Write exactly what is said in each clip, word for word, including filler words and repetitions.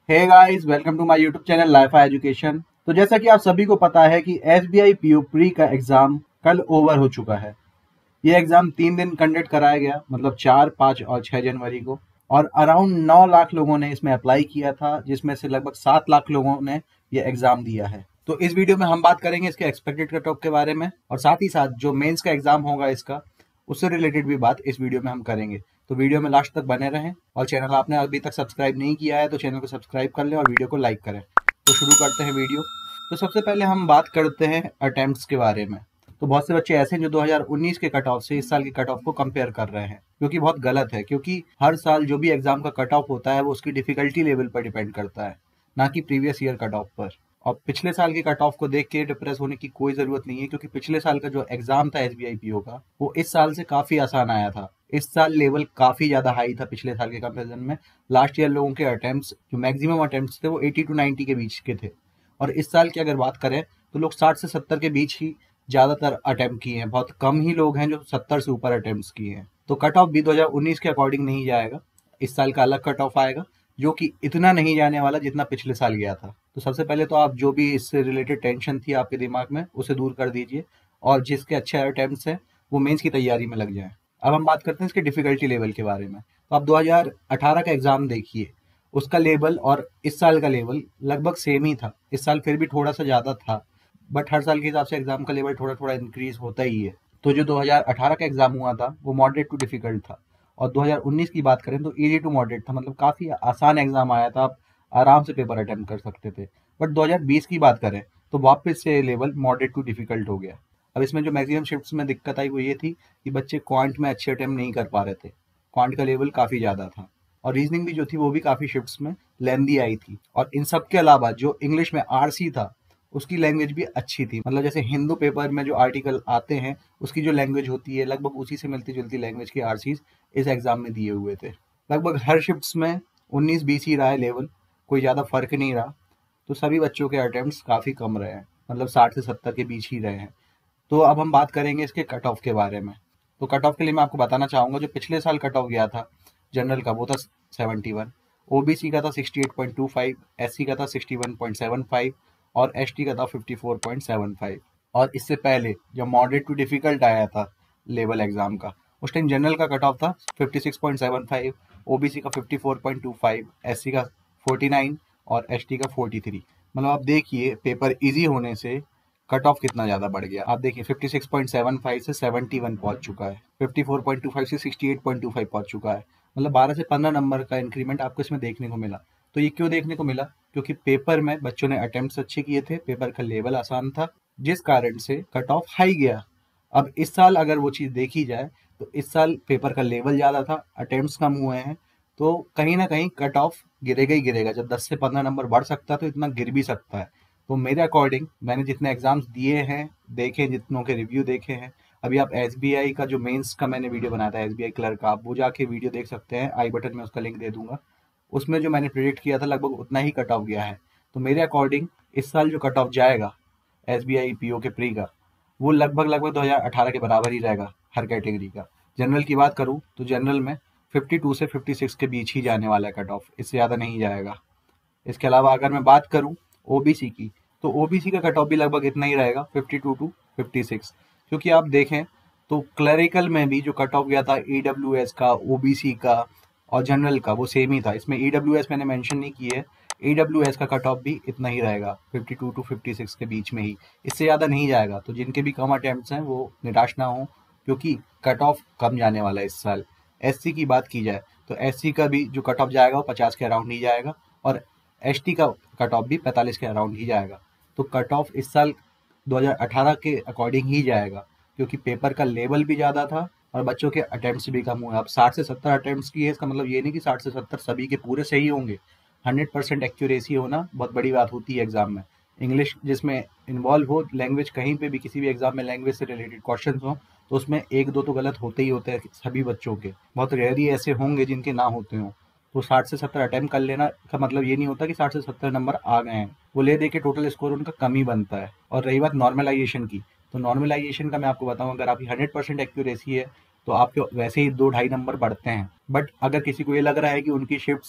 Hey guys, welcome to my YouTube channel life education. तो जैसा कि आप सभी को पता है कि एसबीआई पीओ प्री का एग्जाम कल ओवर हो चुका है। ये एग्जाम तीन दिन कंडक्ट कराया गया, मतलब चार, पाँच और छह जनवरी को। और अराउंड नौ लाख लोगों ने इसमें अप्लाई किया था, जिसमें से लगभग सात लाख लोगों ने ये एग्जाम दिया है। तो इस वीडियो में हम बात करेंगे इसके एक्सपेक्टेड कट ऑफ के बारे में, और साथ ही साथ जो मेंस का एग्जाम होगा इसका, उससे रिलेटेड भी बात इस वीडियो में हम करेंगे। तो वीडियो में लास्ट तक बने रहें, और चैनल आपने अभी तक सब्सक्राइब नहीं किया है तो चैनल को सब्सक्राइब कर लें और वीडियो को लाइक करें। तो शुरू करते हैं वीडियो। तो सबसे पहले हम बात करते हैं अटेम्प्ट्स के बारे में। तो बहुत से बच्चे ऐसे हैं जो दो हज़ार उन्नीस के कट ऑफ से इस साल के कट ऑफ को कंपेयर कर रहे हैं, जो कि बहुत गलत है, क्योंकि हर साल जो भी एग्जाम का कट ऑफ होता है वो उसकी डिफिकल्टी लेवल पर डिपेंड करता है, ना कि प्रीवियस ईयर कट ऑफ पर। और पिछले साल के कट ऑफ को देख के डिप्रेस होने की कोई जरूरत नहीं है, क्योंकि पिछले साल का जो एग्जाम था एसबीआई पीओ का, वो इस साल से काफी आसान आया था। इस साल लेवल काफी ज्यादा हाई था पिछले साल के कंपैरिजन में। लास्ट ईयर लोगों के अटेम्प्ट्स, जो मैक्सिमम अटेम्प्ट्स थे, वो अस्सी टू नब्बे के बीच के थे। और इस साल की अगर बात करें तो लोग साठ से सत्तर के बीच ही ज्यादातर अटेम्प्ट किए हैं। बहुत कम ही लोग हैं जो सत्तर से ऊपर अटेम्प्ट्स किए हैं। तो कट ऑफ भी दो हज़ार उन्नीस के अकॉर्डिंग नहीं जाएगा। इस साल का अलग कट ऑफ आएगा, जो कि इतना नहीं जाने वाला जितना पिछले साल गया था। तो सबसे पहले तो आप जो भी इससे रिलेटेड टेंशन थी आपके दिमाग में, उसे दूर कर दीजिए, और जिसके अच्छे अटेम्प्ट्स हैं वो मेंस की तैयारी में लग जाएं। अब हम बात करते हैं इसके डिफिकल्टी लेवल के बारे में। तो आप दो हज़ार अठारह का एग्जाम देखिए, उसका लेवल और इस साल का लेवल लगभग सेम ही था। इस साल फिर भी थोड़ा सा ज़्यादा था, बट हर साल के हिसाब से एग्जाम का लेवल थोड़ा थोड़ा इंक्रीज होता ही है। तो जो दो हज़ार अठारह का एग्जाम हुआ था वो मॉडरेट टू डिफिकल्ट था, और दो हज़ार उन्नीस की बात करें तो इजी टू मॉडरेट था, मतलब काफ़ी आसान एग्जाम आया था, आप आराम से पेपर अटेम्प्ट कर सकते थे। बट दो हज़ार बीस की बात करें तो वापस से लेवल मॉडरेट टू डिफिकल्ट हो गया। अब इसमें जो मैक्सिमम शिफ्ट्स में दिक्कत आई वो ये थी कि बच्चे क्वांट में अच्छे अटेम्प्ट नहीं कर पा रहे थे। क्वांट का लेवल काफ़ी ज़्यादा था, और रीजनिंग भी जो थी वो भी काफ़ी शिफ्ट्स में लेंदी आई थी। और इन सब के अलावा जो इंग्लिश में आरसी था, उसकी लैंग्वेज भी अच्छी थी। मतलब जैसे हिंदू पेपर में जो आर्टिकल आते हैं, उसकी जो लैंग्वेज होती है लगभग उसी से मिलती जुलती लैंग्वेज के आरसीज इस एग्जाम में दिए हुए थे। लगभग हर शिफ्ट्स में उन्नीस बीस ही रहा है लेवल, कोई ज़्यादा फर्क नहीं रहा। तो सभी बच्चों के अटेम्प्ट्स काफ़ी कम रहे हैं, मतलब साठ से सत्तर के बीच ही रहे हैं। तो अब हम बात करेंगे इसके कट ऑफ के बारे में। तो कट ऑफ के लिए मैं आपको बताना चाहूँगा, जो पिछले साल कट ऑफ गया था जनरल का वो था सेवेंटी वन, ओबीसी का था sixty eight point two five, SC का था sixty one point seven five, और एसटी का था fifty four point seven five. और इससे पहले जब मॉडरेट टू डिफिकल्ट आया था लेवल एग्जाम का, उस टाइम जनरल का कट ऑफ था fifty six point seven five, OBC का fifty four point two five, SC का फोर्टी नाइन और एसटी का फोर्टी थ्री। मतलब आप देखिए पेपर इजी होने से कट ऑफ कितना ज्यादा बढ़ गया। आप देखिए fifty six point seven five से सेवेंटी वन पहुंच चुका है, fifty four point two five से sixty eight point two five पहुंच चुका है। मतलब बारह से पंद्रह नंबर का इंक्रीमेंट आपको इसमें देखने को मिला। तो ये क्यों देखने को मिला? क्योंकि पेपर में बच्चों ने अटेम्प्ट्स अच्छे किए थे, पेपर का लेवल आसान था, जिस कारण से कट ऑफ हाई गया। अब इस साल अगर वो चीज़ देखी जाए तो इस साल पेपर का लेवल ज़्यादा था, अटेम्प्ट्स कम हुए हैं, तो कहीं ना कहीं कट ऑफ गिरेगा ही गिरेगा। जब दस से पंद्रह नंबर बढ़ सकता है तो इतना गिर भी सकता है। तो मेरे अकॉर्डिंग मैंने जितने एग्जाम्स दिए हैं, देखे, जितनों के रिव्यू देखे हैं, अभी आप एसबीआई का जो मेंस का मैंने वीडियो बनाया था एसबीआई क्लर्क का, आप वो जाके वीडियो देख सकते हैं, आई बटन में उसका लिंक दे दूंगा। उसमें जो मैंने प्रिडिक्ट किया था लगभग उतना ही कट ऑफ गया है। तो मेरे अकॉर्डिंग इस साल जो कट ऑफ जाएगा एसबीआई पीओ के प्री का, वो लगभग लगभग दो हज़ार अठारह के बराबर ही रहेगा हर कैटेगरी का। जनरल की बात करूँ तो जनरल में फिफ्टी टू से फिफ्टी सिक्स के बीच ही जाने वाला है कट ऑफ, इससे ज़्यादा नहीं जाएगा। इसके अलावा अगर मैं बात करूँ ओबीसी की, तो ओबीसी का कट ऑफ भी लगभग इतना ही रहेगा, fifty two to fifty six. क्योंकि आप देखें तो क्लरिकल में भी जो कट ऑफ गया था ईडब्ल्यूएस का, ओबीसी का और जनरल का, वो सेम ही था। इसमें ईडब्ल्यूएस मैंने मेंशन नहीं की है, ईडब्ल्यूएस का कट ऑफ भी इतना ही रहेगा, fifty two to fifty six के बीच में ही, इससे ज़्यादा नहीं जाएगा। तो जिनके भी कम अटेम्प्ट्स हैं वो निराश ना हो, क्योंकि कट ऑफ कम जाने वाला है इस साल। एससी की बात की जाए तो एससी का भी जो कट ऑफ जाएगा वो पचास के अराउंड ही जाएगा, और एसटी का कट ऑफ भी पैंतालीस के अराउंड ही जाएगा। तो कट ऑफ इस साल दो हज़ार अठारह के अकॉर्डिंग ही जाएगा, क्योंकि पेपर का लेवल भी ज़्यादा था और बच्चों के अटेम्प्ट्स भी कम हुए। अब साठ से सत्तर अटेम्प्ट्स की है, इसका मतलब ये नहीं कि साठ से सत्तर सभी के पूरे सही होंगे। हंड्रेड परसेंट एक्यूरेसी होना बहुत बड़ी बात होती है एग्जाम में। इंग्लिश जिसमें इन्वॉल्व हो, लैंग्वेज कहीं पे भी किसी भी एग्जाम में लैंग्वेज से रिलेटेड क्वेश्चन हो, तो उसमें एक दो तो गलत होते ही होते हैं सभी बच्चों के, बहुत रेयरली ऐसे होंगे जिनके ना होते हों। तो साठ से सत्तर अटेम्प्ट कर लेना का मतलब ये नहीं होता कि साठ से सत्तर नंबर आ गए हैं, वो ले दे के टोटल स्कोर उनका कम ही बनता है। और रही बात नॉर्मलाइजेशन की, तो नॉर्मलाइजेशन का मैं आपको बताऊं, अगर आपकी हंड्रेड परसेंट एक्यूरेसी है तो आपके वैसे ही दो ढाई नंबर बढ़ते हैं। बट अगर किसी को ये लग रहा है कि उनकी शिफ्ट्स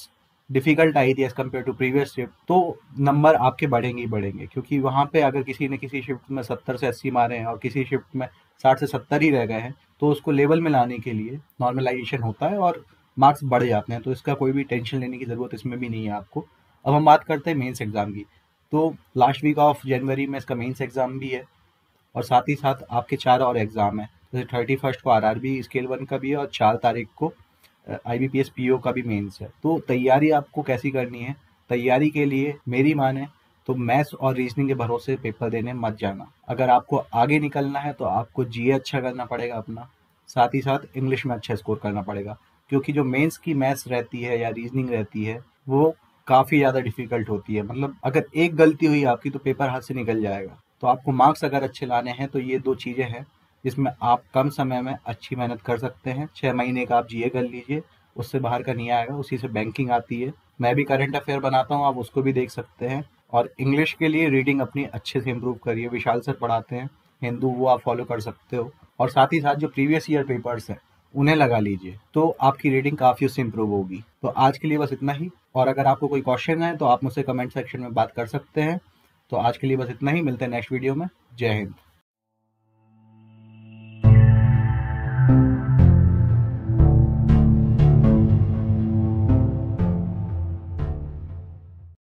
डिफ़िकल्ट आई थी as compare to previous shift, तो नंबर आपके बढ़ेंगे ही बढ़ेंगे, क्योंकि वहाँ पे अगर किसी ने किसी शिफ्ट में सत्तर से अस्सी मारे हैं और किसी शिफ्ट में साठ से सत्तर ही रह गए हैं, तो उसको लेवल में लाने के लिए नॉर्मलाइजेशन होता है और मार्क्स बढ़ जाते हैं। तो इसका कोई भी टेंशन लेने की ज़रूरत इसमें भी नहीं है आपको। अब हम बात करते हैं मेंस एग्ज़ाम की। तो लास्ट वीक ऑफ जनवरी में इसका मेंस एग्ज़ाम भी है और साथ ही साथ आपके चार और एग्ज़ाम है। जैसे थर्टी फर्स्ट को आरआरबी स्केल वन का भी है और चार तारीख को आईबीपीएस पीओ का भी मेंस है। तो तैयारी आपको कैसी करनी है? तैयारी के लिए मेरी माने तो मैथ्स और रीजनिंग के भरोसे पेपर देने मत जाना। अगर आपको आगे निकलना है तो आपको जीए अच्छा करना पड़ेगा अपना, साथ ही साथ इंग्लिश में अच्छा स्कोर करना पड़ेगा, क्योंकि जो मेंस की मैथ्स रहती है या रीजनिंग रहती है वो काफ़ी ज़्यादा डिफिकल्ट होती है। मतलब अगर एक गलती हुई आपकी तो पेपर हाथ से निकल जाएगा। तो आपको मार्क्स अगर अच्छे लाने हैं तो ये दो चीज़ें हैं जिसमें आप कम समय में अच्छी मेहनत कर सकते हैं। छः महीने का आप जीए कर लीजिए, उससे बाहर का नहीं आएगा, उसी से बैंकिंग आती है। मैं भी करंट अफेयर बनाता हूँ, आप उसको भी देख सकते हैं। और इंग्लिश के लिए रीडिंग अपनी अच्छे से इम्प्रूव करिए, विशाल सर पढ़ाते हैं हिंदू, वो आप फॉलो कर सकते हो। और साथ ही साथ जो प्रीवियस ईयर पेपर्स हैं उन्हें लगा लीजिए, तो आपकी रीडिंग काफ़ी उससे इम्प्रूव होगी। तो आज के लिए बस इतना ही, और अगर आपको कोई क्वेश्चन है तो आप मुझसे कमेंट सेक्शन में बात कर सकते हैं। तो आज के लिए बस इतना ही, मिलते हैं नेक्स्ट वीडियो में। जय हिंद।